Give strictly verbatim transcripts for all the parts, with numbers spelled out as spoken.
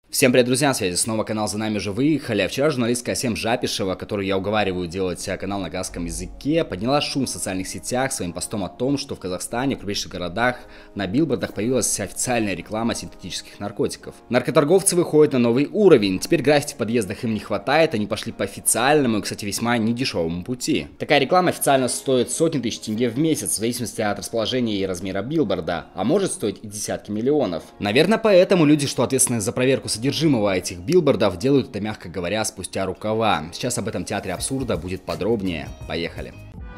Всем привет, друзья, на связи снова канал «За нами уже выехали». А вчера журналистка Асем Жапишева, которую я уговариваю делать канал на казахском языке, подняла шум в социальных сетях своим постом о том, что в Казахстане, в крупнейших городах, на билбордах появилась официальная реклама синтетических наркотиков. Наркоторговцы выходят на новый уровень. Теперь граффити в подъездах им не хватает, они пошли по официальному и, кстати, весьма недешевому пути. Такая реклама официально стоит сотни тысяч тенге в месяц, в зависимости от расположения и размера билборда, а может стоить и десятки миллионов. Наверное, поэтому люди, что ответственны за проверку содержимого этих билбордов, делают это, мягко говоря, спустя рукава. Сейчас об этом театре абсурда будет подробнее. Поехали.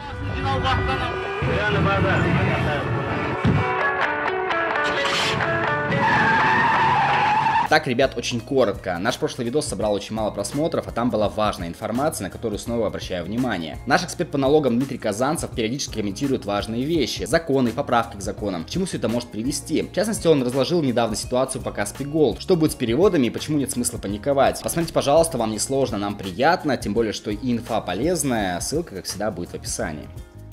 Так, ребят, очень коротко. Наш прошлый видос собрал очень мало просмотров, а там была важная информация, на которую снова обращаю внимание. Наш эксперт по налогам Дмитрий Казанцев периодически комментирует важные вещи, законы, поправки к законам, к чему все это может привести. В частности, он разложил недавно ситуацию по Каспий Голд, что будет с переводами и почему нет смысла паниковать. Посмотрите, пожалуйста, вам не сложно, нам приятно, тем более, что и инфа полезная, ссылка, как всегда, будет в описании.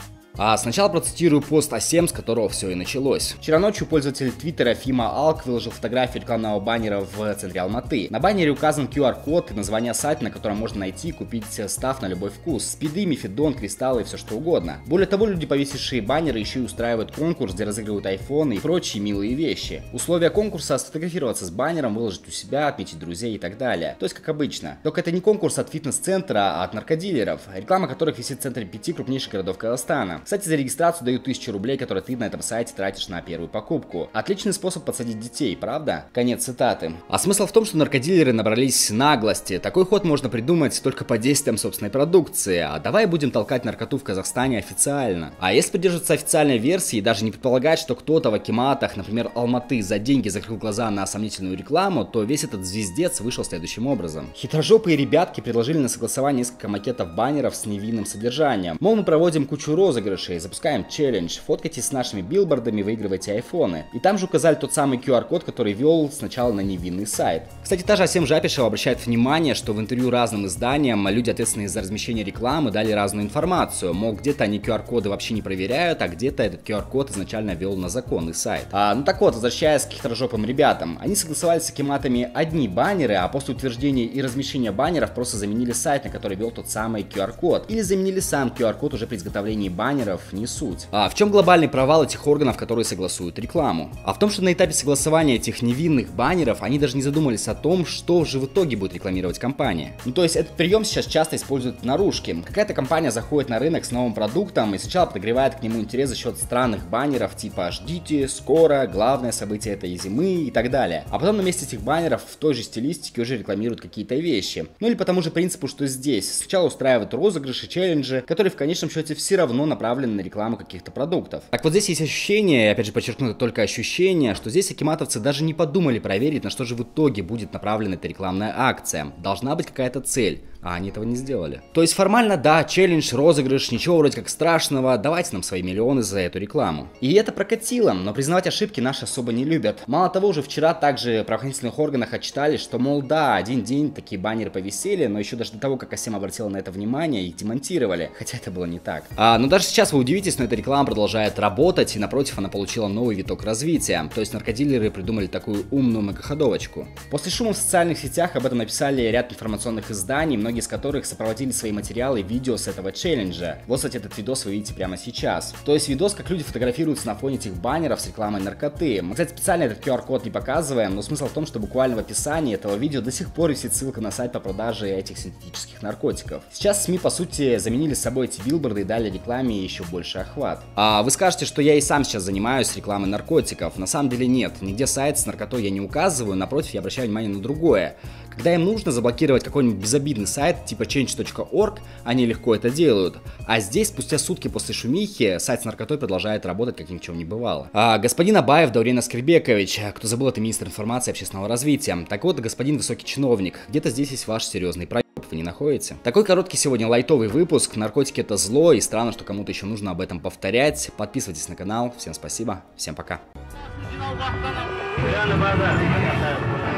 А сначала процитирую пост Асем, с которого все и началось. Вчера ночью пользователь твиттера Фима Алк выложил фотографию рекламного баннера в центре Алматы. На баннере указан ку ар код и название сайта, на котором можно найти и купить став на любой вкус. Спиды, мефедон, кристаллы и все что угодно. Более того, люди, повесившие баннеры, еще и устраивают конкурс, где разыгрывают айфоны и прочие милые вещи. Условия конкурса — сфотографироваться с баннером, выложить у себя, отметить друзей и так далее. То есть как обычно. Только это не конкурс от фитнес-центра, а от наркодилеров, реклама которых висит в центре пяти крупнейших городов Казахстана. Кстати, за регистрацию дают тысячу рублей, которые ты на этом сайте тратишь на первую покупку. Отличный способ подсадить детей, правда? Конец цитаты. А смысл в том, что наркодилеры набрались наглости. Такой ход можно придумать только по действиям собственной продукции. А давай будем толкать наркоту в Казахстане официально. А если придерживаться официальной версии и даже не предполагать, что кто-то в акиматах, например, Алматы, за деньги закрыл глаза на сомнительную рекламу, то весь этот звездец вышел следующим образом. Хитрожопые ребятки предложили на согласование несколько макетов баннеров с невинным содержанием. Мол, мы проводим кучу розыгрышей, запускаем челлендж, фоткайтесь с нашими билбордами, выигрывайте айфоны. И там же указали тот самый ку ар код, который вел сначала на невинный сайт. Кстати, та же Асем Жапишева обращает внимание, что в интервью разным изданиям люди, ответственные за размещение рекламы, дали разную информацию. Мол, где-то они ку ар коды вообще не проверяют, а где-то этот ку ар код изначально вел на законный сайт. А, ну так вот, возвращаясь к хитрожопым ребятам, они согласовали с акиматами одни баннеры, а после утверждения и размещения баннеров просто заменили сайт, на который вел тот самый ку ар код. Или заменили сам ку ар код уже при изготовлении баннеров, не суть. А в чем глобальный провал этих органов, которые согласуют рекламу? А в том, что на этапе согласования этих невинных баннеров они даже не задумались о том, что же в итоге будет рекламировать компания. Ну то есть этот прием сейчас часто используют в наружке. Какая-то компания заходит на рынок с новым продуктом и сначала подогревает к нему интерес за счет странных баннеров типа «Ждите», «Скоро», «Главное событие этой зимы» и так далее. А потом на месте этих баннеров в той же стилистике уже рекламируют какие-то вещи. Ну или по тому же принципу, что здесь. Сначала устраивают розыгрыши, челленджи, которые в конечном счете все равно направлены на рекламу каких-то продуктов. Так вот здесь есть ощущение, опять же подчеркну, это только ощущение, что здесь акиматовцы даже не подумали проверить, на что же в итоге будет направлена эта рекламная акция. Должна быть какая-то цель, а они этого не сделали. То есть формально, да, челлендж, розыгрыш, ничего вроде как страшного, давайте нам свои миллионы за эту рекламу. И это прокатило, но признавать ошибки наши особо не любят. Мало того, уже вчера также в правоохранительных органах отчитали, что, мол, да, один день такие баннеры повисели, но еще даже до того, как Асем обратила на это внимание, их демонтировали, хотя это было не так. А, но даже сейчас вы удивитесь, но эта реклама продолжает работать, и напротив она получила новый виток развития. То есть наркодилеры придумали такую умную многоходовочку. После шума в социальных сетях об этом написали ряд информационных изданий, многие из которых сопроводили свои материалы и видео с этого челленджа. Вот, кстати, этот видос вы видите прямо сейчас. То есть видос, как люди фотографируются на фоне этих баннеров с рекламой наркоты. Мы, кстати, специально этот ку ар код не показываем, но смысл в том, что буквально в описании этого видео до сих пор висит ссылка на сайт по продаже этих синтетических наркотиков. Сейчас СМИ, по сути, заменили с собой эти билборды и дали рекламе еще больше охват. А вы скажете, что я и сам сейчас занимаюсь рекламой наркотиков. На самом деле нет, нигде сайт с наркотой я не указываю, напротив, я обращаю внимание на другое. Когда им нужно заблокировать какой-нибудь безобидный сайт типа чендж точка орг, они легко это делают. А здесь, спустя сутки после шумихи, сайт с наркотой продолжает работать, как ни в чем не бывало. А господин Абаев Даурен Аскербекович, кто забыл, это министр информации и общественного развития. Так вот, господин высокий чиновник, где-то здесь есть ваш серьезный проект. Вы не находите? Такой короткий сегодня лайтовый выпуск. Наркотики — это зло, и странно, что кому-то еще нужно об этом повторять. Подписывайтесь на канал. Всем спасибо. Всем пока.